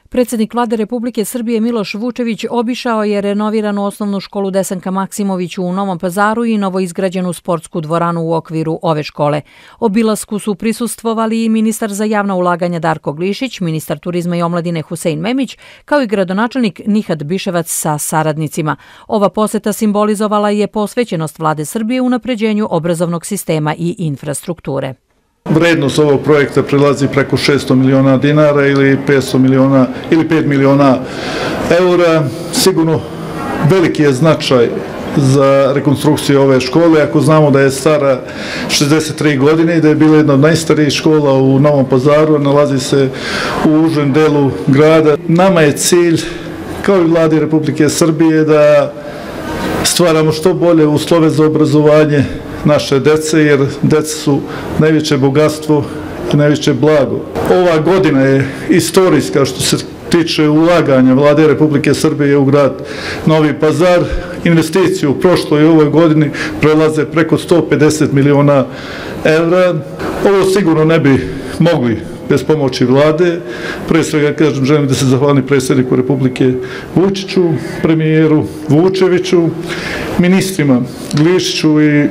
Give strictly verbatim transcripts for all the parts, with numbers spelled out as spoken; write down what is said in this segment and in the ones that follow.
Predsednik Vlade Republike Srbije Miloš Vučević obišao je renoviranu osnovnu školu Desanka Maksimović u Novom Pazaru i novoizgrađenu sportsku dvoranu u okviru ove škole. Obilasku su prisustvovali i ministar za javna ulaganja Darko Glišić, ministar turizma i omladine Husein Memić, kao i gradonačelnik Nihat Biševac sa saradnicima. Ova poseta simbolizovala je posvećenost Vlade Srbije unapređenju obrazovnog sistema i infrastrukture. Vrednost ovog projekta prelazi preko šesto miliona dinara ili petsto miliona ili pet miliona eura. Sigurno veliki je značaj za rekonstrukciju ove škole, ako znamo da je stara šezdeset tri godine i da je bila jedna od najstarijih škola u Novom Pazaru, nalazi se u užem delu grada. Nama je cilj, kao i Vladi Republike Srbije, da stvaramo što bolje uslove za obrazovanje naše dece, jer deca su najveće bogatstvo i najveće blago. Ova godina je istorijska što se tiče ulaganja Vlade Republike Srbije u grad Novi Pazar. Investicije u prošloj i ovoj godini prelaze preko sto pedeset miliona evra. Ovo sigurno ne bi mogli bez pomoći Vlade. Pre svega, kažem, želim da se zahvalim predsjedniku Republike Vučiću, premijeru Vučeviću, ministrima Glišiću i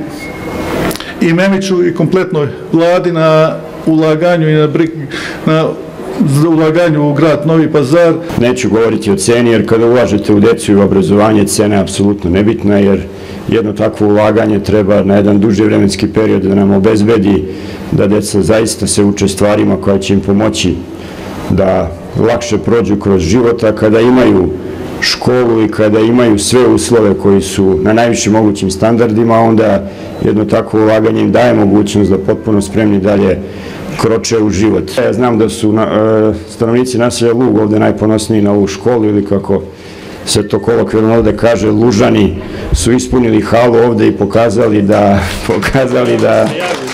i Memiću i kompletnoj Vladi na ulaganju i na, na ulaganju u grad Novi Pazar. Neću govoriti o ceni, jer kada ulažete u decu i u obrazovanje, cena je apsolutno nebitna, jer jedno takvo ulaganje treba na jedan duži vremenski period da nam obezbedi da deca zaista se uče stvarima koja će im pomoći da lakše prođu kroz života, kada imaju školu i kada imaju sve uslove koji su na najvišim mogućim standardima, onda jedno takvo ulaganje im daje mogućnost da potpuno spremni dalje kroče u život. Ja znam da su stanovnici naselja Lug ovde najponosniji na ovu školu, ili kako se to kolokvijalno ovde kaže, Lužani su ispunili halu ovde i pokazali da pokazali da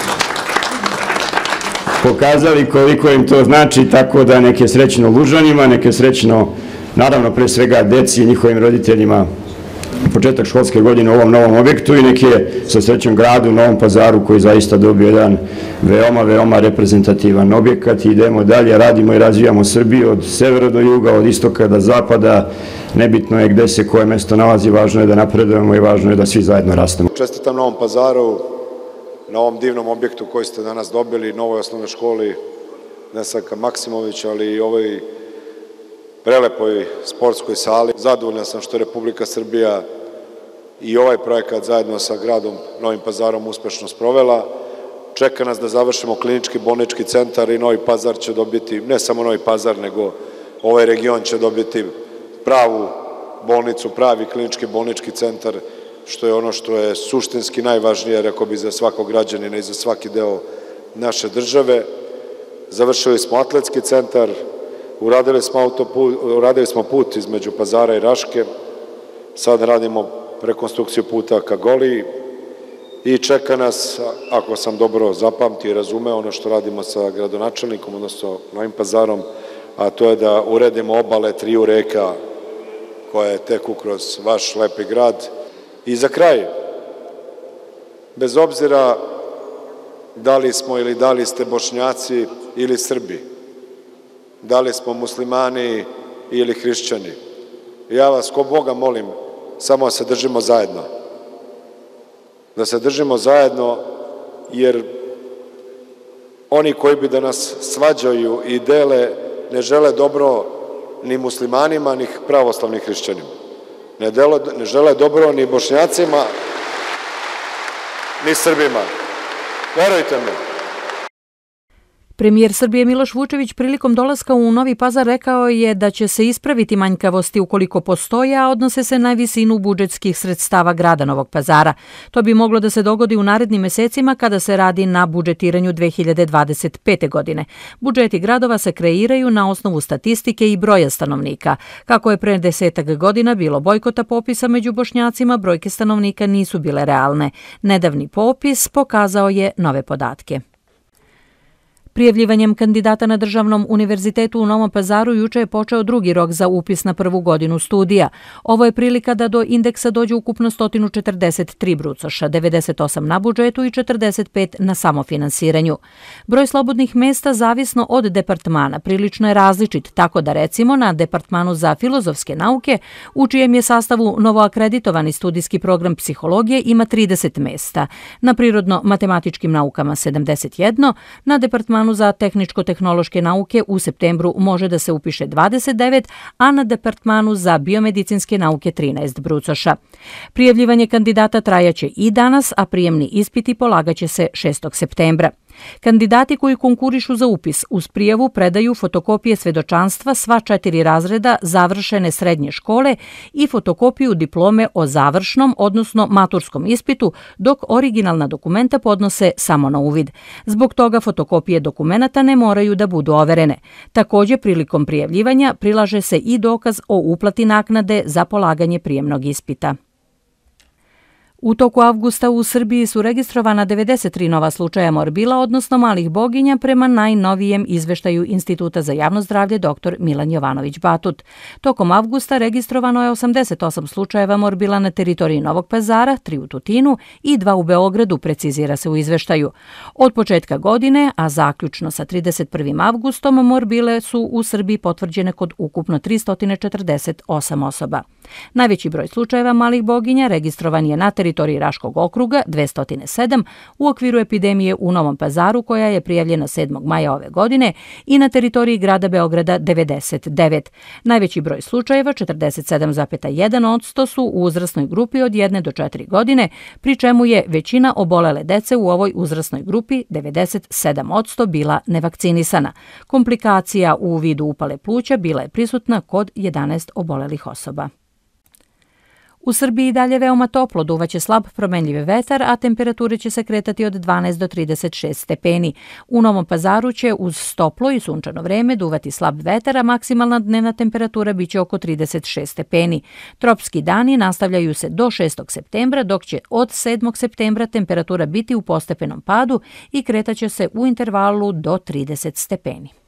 pokazali koliko im to znači, tako da neke srećno Lužanima, neke srećno naravno pre svega deci i njihovim roditeljima početak školske godine u ovom novom objektu i neki je sa srećom gradu Novom Pazaru koji zaista dobio jedan veoma, veoma reprezentativan objekat i idemo dalje, radimo i razvijamo Srbiju od severa do juga, od istoka do zapada, nebitno je gde se koje mesto nalazi, važno je da napredujemo i važno je da svi zajedno rastemo. Čestitam Novom Pazaru na ovom divnom objektu koji ste danas dobili, novoj osnovnoj školi Desanka Maksimović, ali i ovoj prelepoj sportskoj sali. Zadovoljan sam što je Republika Srbija i ovaj projekat zajedno sa gradom Novim Pazarom uspešno sprovela. Čeka nas da završimo klinički bolnički centar i Novi Pazar će dobiti, ne samo Novi Pazar, nego ovaj region će dobiti pravu bolnicu, pravi klinički bolnički centar, što je ono što je suštinski najvažnije, rekao bi, za svakog građanina i za svaki deo naše države. Završili smo atletski centar, Uradili smo, autoput, uradili smo put između Pazara i Raške, sad radimo rekonstrukciju puta ka Goliji i čeka nas, ako sam dobro zapamtio i razumeo, ono što radimo sa gradonačelnikom, odnosno Novim Pazarom, a to je da uredimo obale triju reka koje teku kroz vaš lepi grad. I za kraj, bez obzira da li smo ili da li ste Bošnjaci ili Srbi, da li smo muslimani ili hrišćani, ja vas ko Boga molim samo da se držimo zajedno. Da se držimo zajedno, jer oni koji bi da nas svađaju i dele ne žele dobro ni muslimanima, ni pravoslavnim hrišćanima. Ne, delo, ne žele dobro ni Bošnjacima, ni Srbima. Verujte mi. Premijer Srbije Miloš Vučević prilikom dolaska u Novi Pazar rekao je da će se ispraviti manjkavosti ukoliko postoje, a odnose se na visinu budžetskih sredstava grada Novog Pazara. To bi moglo da se dogodi u narednim mesecima kada se radi na budžetiranju dve hiljade dvadeset pete. godine. Budžeti gradova se kreiraju na osnovu statistike i broja stanovnika. Kako je pre desetak godina bilo bojkota popisa među Bošnjacima, brojke stanovnika nisu bile realne. Nedavni popis pokazao je nove podatke. Prijavljivanjem kandidata na Državnom univerzitetu u Novom Pazaru juče je počeo drugi rok za upis na prvu godinu studija. Ovo je prilika da do indeksa dođe ukupno sto četrdeset tri brucoša, devedeset osam na budžetu i četrdeset pet na samofinansiranju. Broj slobodnih mesta zavisno od departmana prilično je različit, tako da recimo na departmanu za filozofske nauke, u čijem je sastavu novoakreditovani studijski program psihologije, ima trideset mesta, na prirodno-matematičkim naukama sedamdeset jedan, na departmanu za tehničko-tehnološke nauke u septembru može da se upiše dvadeset devet, a na departmanu za biomedicinske nauke trinaest brucoša. Prijavljivanje kandidata trajaće i danas, a prijemni ispiti polagaće se šestog septembra. Kandidati koji konkurišu za upis uz prijavu predaju fotokopije svedočanstva sva četiri razreda završene srednje škole i fotokopiju diplome o završnom, odnosno maturskom ispitu, dok originalna dokumenta podnose samo na uvid. Zbog toga fotokopije dokumenata ne moraju da budu overene. Također, prilikom prijavljivanja prilaže se i dokaz o uplati naknade za polaganje prijemnog ispita. U toku avgusta u Srbiji su registrovana devedeset tri nova slučaja morbila, odnosno malih boginja, prema najnovijem izveštaju Instituta za javno zdravlje dr Milan Jovanović Batut. Tokom avgusta registrovano je osamdeset osam slučajeva morbila na teritoriji Novog Pazara, tri u Tutinu i dva u Beogradu, precizira se u izveštaju. Od početka godine, a zaključno sa trideset prvim avgustom, morbile su u Srbiji potvrđene kod ukupno tristo četrdeset osam osoba. Najveći broj slučajeva malih boginja registrovan je na teritoriji Raškog okruga, dvesta sedam, u okviru epidemije u Novom Pazaru, koja je prijavljena sedmog maja ove godine, i na teritoriji grada Beograda devedeset devet. Najveći broj slučajeva, četrdeset sedam zarez jedan posto, su u uzrasnoj grupi od jedne do četiri godine, pri čemu je većina obolele dece u ovoj uzrasnoj grupi, devedeset sedam posto, bila nevakcinisana. Komplikacija u vidu upale pluća bila je prisutna kod jedanaest obolelih osoba. U Srbiji dalje veoma toplo, duvaće slab promenljivi vetar, a temperature će se kretati od dvanaest do trideset šest stepeni. U Novom Pazaru će uz toplo i sunčano vreme duvati slab vetar, a maksimalna dnevna temperatura biće oko trideset šest stepeni. Tropski dani nastavljaju se do šestog septembra, dok će od sedmog septembra temperatura biti u postepenom padu i kretaće se u intervalu do trideset stepeni.